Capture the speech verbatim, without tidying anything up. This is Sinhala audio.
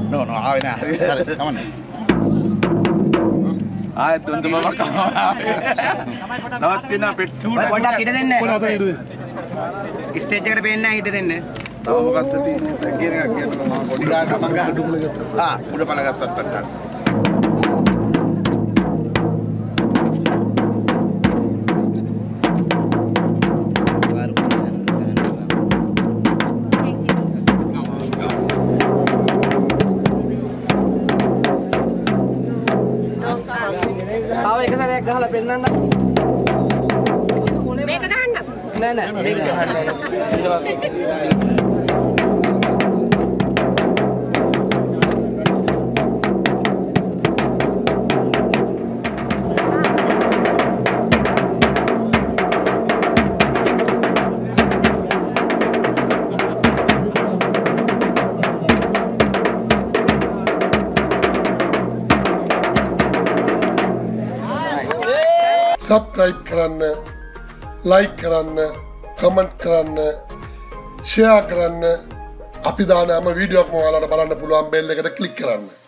නෝ නෝ ආවේ නෑ. හරි කමන්නේ. ආයෙත් උන්ටම මකනවා. නවත්තින පෙට්ටු පොඩ්ඩක් හිට දෙන්න. ස්ටේජ් එකට පේන්නේ නැහැ හිට දෙන්න. තව මොකක්ද තියෙන්නේ? කියන එක කියන්නකෝ මම පොඩි ගානක් මම ගන්න ඩුබල ගත්තා. ආ උඩ පණ ගත්තත් පට්ටක්. තව එක සැරයක් ගහලා පෙන්නන්න. මේක ගහන්න. නෑ නෑ මේක ගහන්න. සබ්ස්ක්‍රයිබ් කරන්න, ලයික් කරන්න, කමෙන්ට් කරන්න, ෂෙයා කරන්න, අපි දාන හැම වීඩියෝ එකක්ම ඔයාලට බලන්න පුළුවන් බෙල් එකට ක්ලික් කරන්න.